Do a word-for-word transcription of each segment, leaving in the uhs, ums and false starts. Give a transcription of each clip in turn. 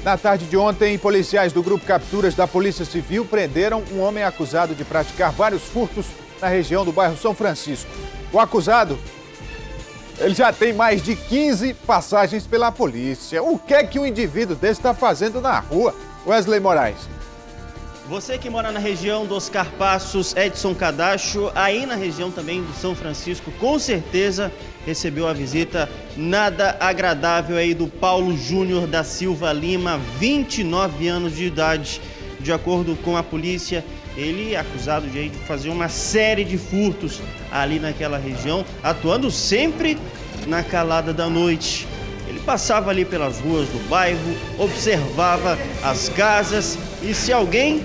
Na tarde de ontem, policiais do Grupo Capturas da Polícia Civil prenderam um homem acusado de praticar vários furtos na região do bairro São Francisco. O acusado, ele já tem mais de quinze passagens pela polícia. O que é que um indivíduo desse está fazendo na rua? Wesley Moraes. Você que mora na região dos Carpaços, Edson Cadacho, aí na região também do São Francisco, com certeza recebeu a visita nada agradável aí do Paulo Júnior da Silva Lima, vinte e nove anos de idade. De acordo com a polícia, ele é acusado de fazer uma série de furtos ali naquela região, atuando sempre na calada da noite. Ele passava ali pelas ruas do bairro, observava as casas e se alguém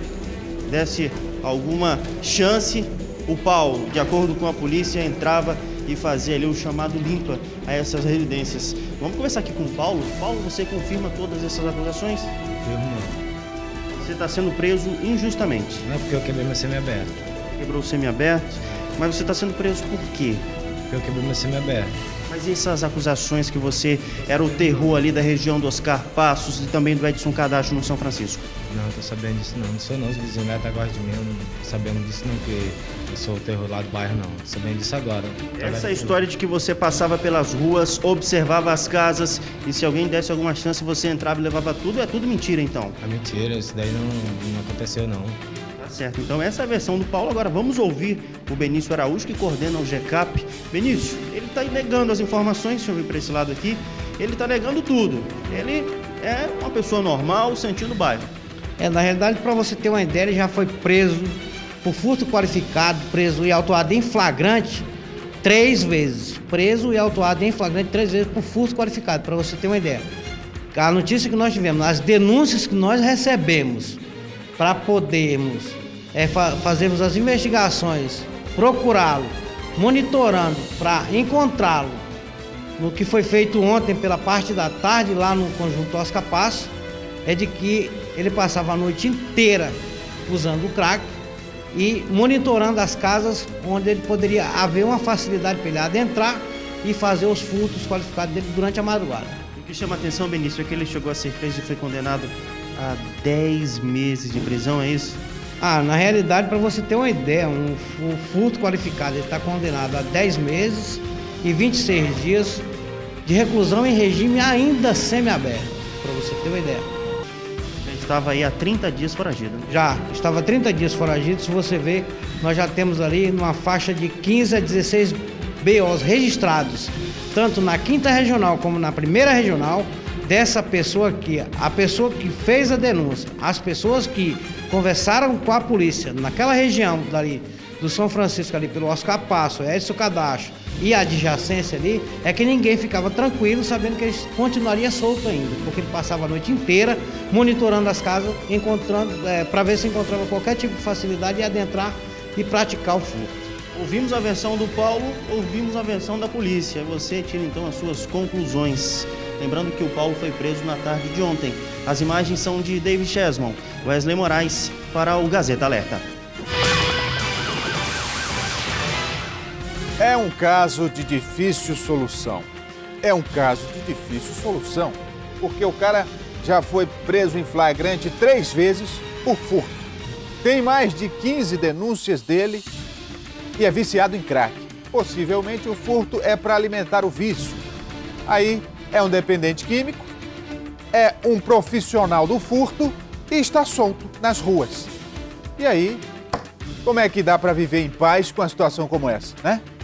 desse alguma chance, o Paulo, de acordo com a polícia, entrava e fazia ali o chamado limpa a essas residências. Vamos conversar aqui com o Paulo. Paulo, você confirma todas essas acusações? Confirmo. Você está sendo preso injustamente. Não, porque eu quebrei meu semi-aberto. Quebrou o semi-aberto? Mas você está sendo preso por quê? Porque eu quebrei meu semi-aberto. Mas e essas acusações que você era o terror ali da região dos Carpaços e também do Edson Cadacho no São Francisco? Não, não tô sabendo disso não. Não sou não, os vizinhos até gostam de mim, eu não tô sabendo disso não, que eu sou o terror lá do bairro não. Tô sabendo disso agora. Essa história de que você passava pelas ruas, observava as casas e se alguém desse alguma chance você entrava e levava tudo, é tudo mentira então? É mentira, isso daí não, não aconteceu não. Tá certo, então essa é a versão do Paulo. Agora vamos ouvir o Benício Araújo, que coordena o G C A P. Benício, ele está negando as informações, deixa eu vir para esse lado aqui, ele está negando tudo. Ele é uma pessoa normal, sentindo o bairro. É, na realidade, para você ter uma ideia, ele já foi preso por furto qualificado, preso e autuado em flagrante três vezes. Preso e autuado em flagrante três vezes por furto qualificado, para você ter uma ideia. A notícia que nós tivemos, as denúncias que nós recebemos para podermos é, fa fazermos as investigações, procurá-lo, monitorando para encontrá-lo, no que foi feito ontem pela parte da tarde lá no conjunto Oscar Passo, é de que ele passava a noite inteira usando o crack e monitorando as casas onde ele poderia haver uma facilidade para ele adentrar e fazer os furtos qualificados dele durante a madrugada. O que chama a atenção, Benício, é que ele chegou a ser preso e foi condenado a dez meses de prisão, é isso? Ah, na realidade, para você ter uma ideia, um, um furto qualificado, ele está condenado a dez meses e vinte e seis dias de reclusão em regime ainda semiaberto, para você ter uma ideia. Já estava aí há trinta dias foragido. Já, estava trinta dias foragido. Se você ver, nós já temos ali numa faixa de quinze a dezesseis B Os registrados, tanto na quinta regional como na primeira regional, dessa pessoa aqui, a pessoa que fez a denúncia, as pessoas que conversaram com a polícia naquela região dali, do São Francisco ali pelo Oscar Passo, Edson Cadacho e a adjacência ali, é que ninguém ficava tranquilo sabendo que ele continuaria solto ainda, porque ele passava a noite inteira monitorando as casas, encontrando, é, para ver se encontrava qualquer tipo de facilidade e adentrar e praticar o furto. Ouvimos a versão do Paulo, ouvimos a versão da polícia. Você tira então as suas conclusões. Lembrando que o Paulo foi preso na tarde de ontem. As imagens são de David Chesman, Wesley Moraes, para o Gazeta Alerta. É um caso de difícil solução. É um caso de difícil solução, porque o cara já foi preso em flagrante três vezes por furto. Tem mais de quinze denúncias dele e é viciado em crack. Possivelmente o furto é para alimentar o vício. Aí é um dependente químico, é um profissional do furto e está solto nas ruas. E aí, como é que dá para viver em paz com uma situação como essa, né?